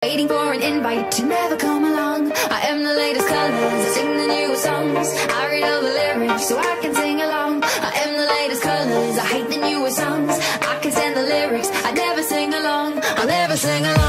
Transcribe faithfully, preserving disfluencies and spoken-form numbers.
Waiting for an invite to never come along. I am the latest colors, I sing the newest songs. I read all the lyrics so I can sing along. I am the latest colors, I hate the newest songs. I can stand the lyrics, I never sing along. I'll never sing along.